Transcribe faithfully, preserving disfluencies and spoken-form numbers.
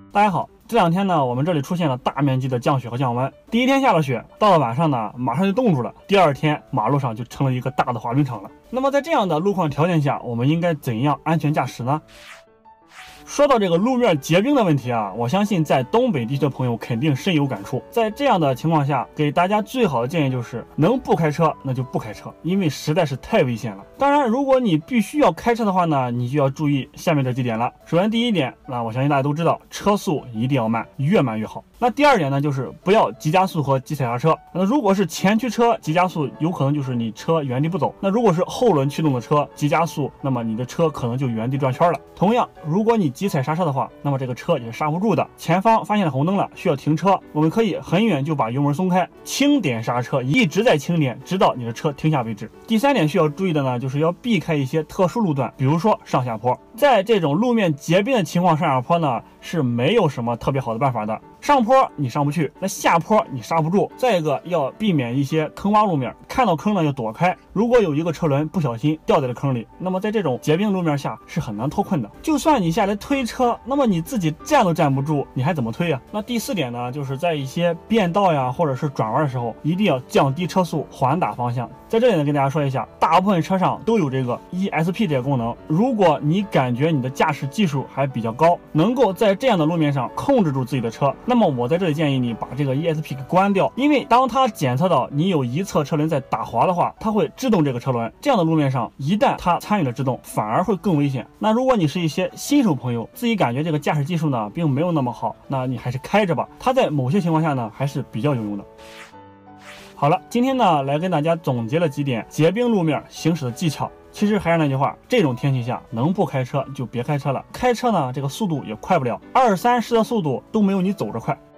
大家好，这两天呢，我们这里出现了大面积的降雪和降温。第一天下了雪，到了晚上呢，马上就冻住了。第二天，马路上就成了一个大的滑冰场了。那么在这样的路况条件下，我们应该怎样安全驾驶呢？说到这个路面结冰的问题啊，我相信在东北地区的朋友肯定深有感触。在这样的情况下，给大家最好的建议就是能不开车那就不开车，因为实在是太危险了。当然，如果你必须要开车的话呢，你就要注意下面这几点了。首先第一点，那我相信大家都知道，车速一定要慢，越慢越好。那第二点呢，就是不要急加速和急踩刹车。那如果是前驱车急加速，有可能就是你车原地不走；那如果是后轮驱动的车急加速，那么你的车可能就原地转圈了。同样，如果你急踩刹车的话，那么这个车也是刹不住的。前方发现了红灯了，需要停车，我们可以很远就把油门松开，轻点刹车，一直在轻点，直到你的车停下为止。第三点需要注意的呢，就是要避开一些特殊路段，比如说上下坡。在这种路面结冰的情况，上下坡呢是没有什么特别好的办法的。上坡你上不去，那下坡你刹不住。再一个要避免一些坑洼路面，看到坑呢要躲开。如果有一个车轮不小心掉在了坑里，那么在这种结冰路面下是很难脱困的。就算你下来推车，那么你自己站都站不住，你还怎么推啊？那第四点呢，就是在一些变道呀或者是转弯的时候，一定要降低车速，缓打方向。在这里呢，跟大家说一下，大部分车上都有这个 E S P 这个功能。如果你感觉你的驾驶技术还比较高，能够在这样的路面上控制住自己的车，那么我在这里建议你把这个 E S P 给关掉，因为当它检测到你有一侧车轮在打滑的话，它会制动这个车轮。这样的路面上，一旦它参与了制动，反而会更危险。那如果你是一些新手朋友，自己感觉这个驾驶技术呢并没有那么好，那你还是开着吧，它在某些情况下呢还是比较有用的。好了，今天呢来跟大家总结了几点结冰路面行驶的技巧。其实还是那句话，这种天气下能不开车就别开车了。开车呢，这个速度也快不了，二三十的速度都没有你走着快。